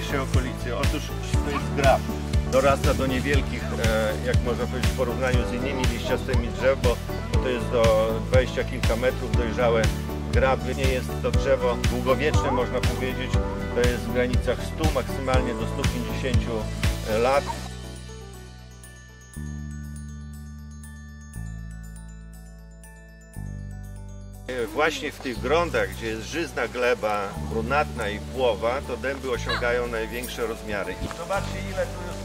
naszej okolicy. Otóż to jest grab. Dorasta do niewielkich, jak można powiedzieć, w porównaniu z innymi liściastymi drzew, bo to jest do 20 kilka metrów dojrzałe graby. Nie jest to drzewo długowieczne, można powiedzieć. To jest w granicach 100, maksymalnie do 150 lat. Właśnie w tych gruntach, gdzie jest żyzna gleba, brunatna i płowa, to dęby osiągają największe rozmiary. I zobaczcie, ile tu jest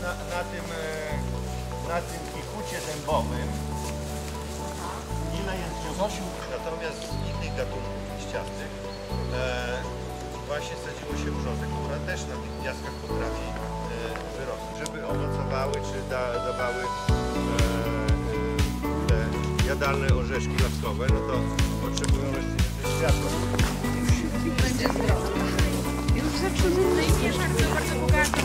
na tym kichucie dębowym, ile jest dziobów. Natomiast z innych gatunków liściastych właśnie sadziło się brzozę, która też na tych piaskach potrafi wyrosnąć. Żeby owocowały czy dawały te jadalne orzeszki laskowe, no to potrzebują światła. Będzie zdrowe. Już zaczynamy i mieszanka bardzo bogata.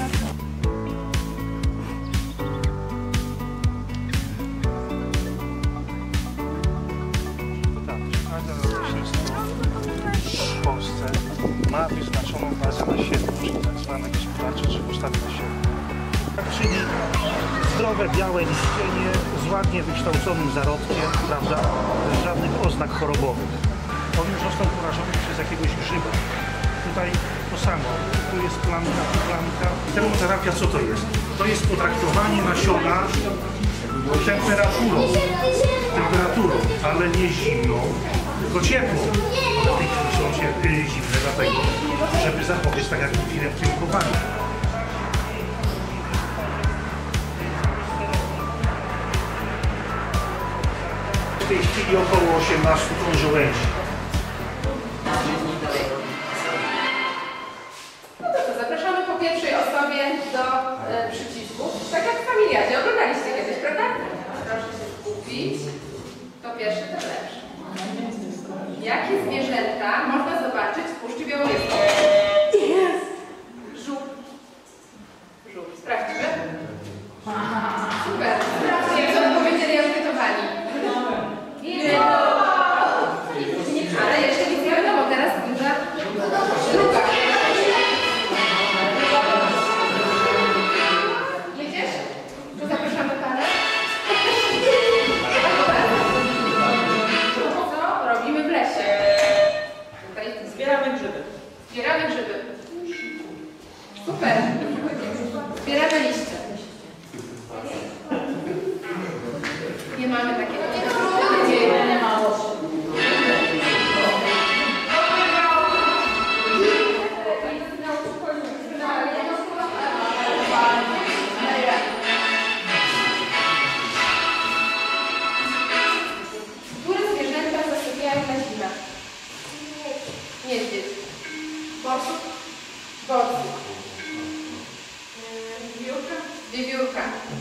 Każda roślina w Polsce ma wyznaczoną bazę nasienną, czyli tak zwane gospodarcze drzewostawy nasienne. Czyli zdrowe, białe liście z ładnie wykształconym zarodkiem, prawda, bez żadnych oznak chorobowych. On już został porażony przez jakiegoś grzyba. Tutaj to samo. Tu jest plamka, tu plamka. Termoterapia co to jest? To jest potraktowanie nasiona temperaturą, ale nie zimną, tylko ciepłą. One w tej chwili są zimne, dlatego, żeby zapobiec tak jak chwilę kierunkowaniu. W tej chwili około 18 ton żołędzi. No to co, zapraszamy po pierwszej osobie do przycisku. Tak jak w Familiadzie, oglądaliście kiedyś, prawda? Proszę się skupić. To pierwsze, to lepsze. Jakie zwierzęta można zobaczyć w Puszczy Białowieskiej? Żuk. Żuk. Sprawdźmy. Super. Sprawdźcie, co odpowiedzieli ankietowani. Ale jeszcze nic nie wiadomo, teraz duża druga. Jedziesz? Tu zapraszamy parę. Co robimy w lesie? Tutaj zbieramy grzyby. Zbieramy grzyby. Super. Zbieramy liście. Nie mamy takiego. Nie ma. Które zwierzęta zasypiają na zimę? Niedźwiedź. Borsuk? Borsuk. Wiewiórka? Wiewiórka.